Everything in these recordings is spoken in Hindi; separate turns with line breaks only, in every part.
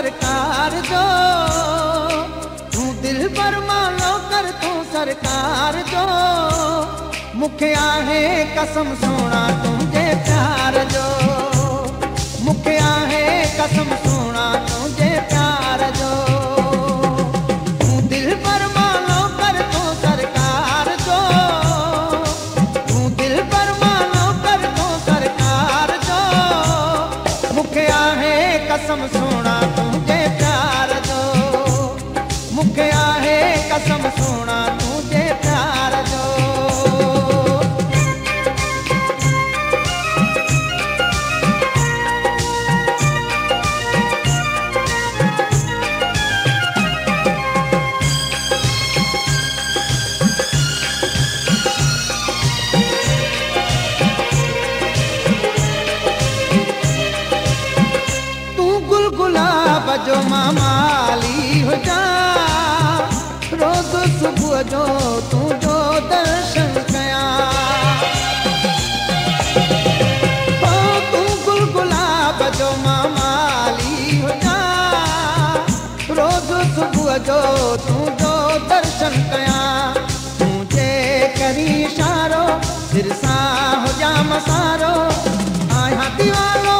सरकार जो, तू दिल पर मानो कर तू सरकार जो, मुखे आहे कसम सोना तुझे प्यार जो, मुखे आहे कसम सोना तुझे प्यार जो, तू दिल पर मानो कर तू सरकार जो, तू दिल पर मानो कर तू सरकार जो, मुखे आहे कसम सोना तुझे प्यार जो, मुखे आहे कसम सोना तुझे प्यार जो। जो मामाली हो जा, रोज सुबह जो तू जो दर्शन कया, ओ तू गुलगुलाब जो मामाली हो जा, रोज सुबह जो तू जो दर्शन कया, तुझे करी इशारो सिरसा हो जा मसारो, आया दीवालो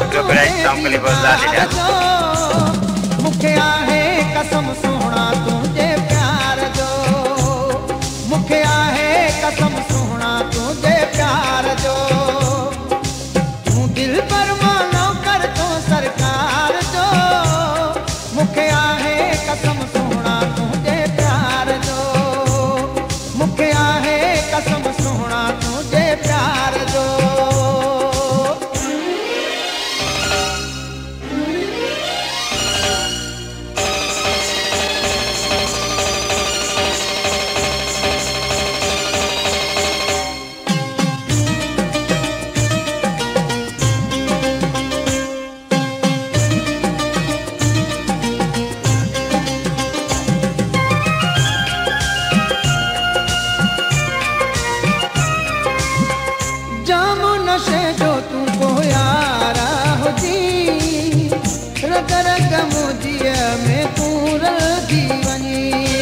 मुखे आहे कसम सोना तुझे प्यार जो, मुखे आहे कसम सोना तुझे प्यार जो, तू दिल पर मानो कर तू सरकार जो, मुखे आहे कसम सोना तुझे प्यार जो, मुखे आहे कसम सोना तुझे प्यार जो। नशे जो तुमको यारा हो जी, रग रग मुझिया में तू जीवनी,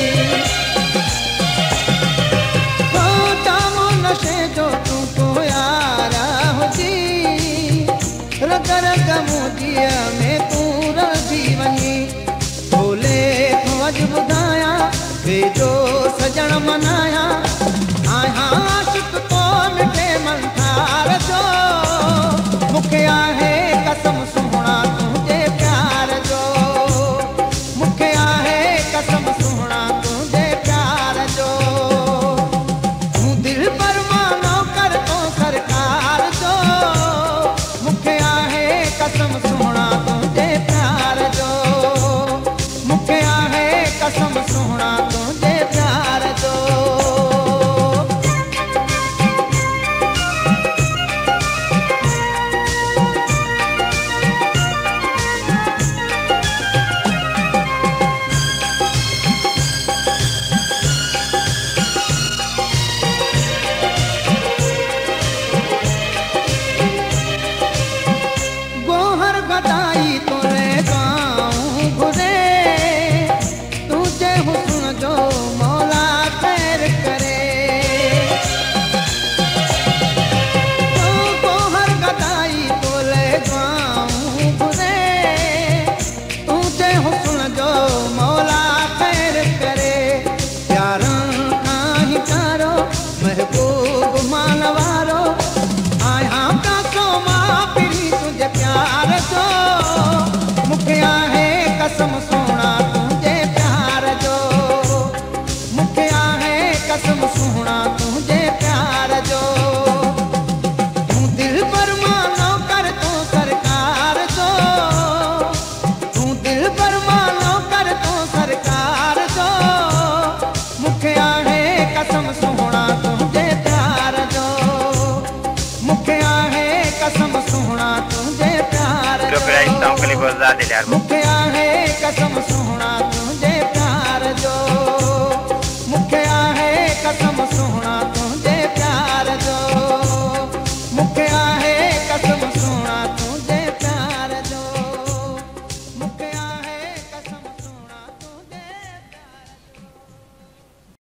हो जामो नशे जो तुमको यारा हो जी, रग रग मुझिया में तू जीवनी, बोले तो अज बुधाया भेजो सजन मनाया, आया आशिक तो मिटे मन थार जो, मुखे आहे कसम सोना तुझे प्यार जो, मुखे आहे कसम सोना तुझे प्यार जो, तू दिल पर मानो कर तू सरकार जो, मुखे आहे कसम सोना तुझे प्यार जो, मुखे आहे कसम सोना तुझे प्यार जो। बधाई तोरे गाँव घुरे, तुझे हुस्न जो मौला खैर करे, तो गोहर गदाई तोरे गाँव घुरे, तुझे हुस्न जो मौला खैर करे, प्यारन काहि कारो महबूब मानवारो, आया का सोमा पिरी तुझे प्यार जो, मुखे आहे कसम सोना तुझे प्यार जो, मुखे आहे कसम सोना तुझे प्यार जो, तू दिल पर मानो कर तू सरकार जो, तू दिल पर मानो कर तू सरकार जो, मुखे आहे कसम सोना तुझे प्यार जो, मुखे आहे कसम सोना तुझे प्यार जो, मुखे आहे कसम सोना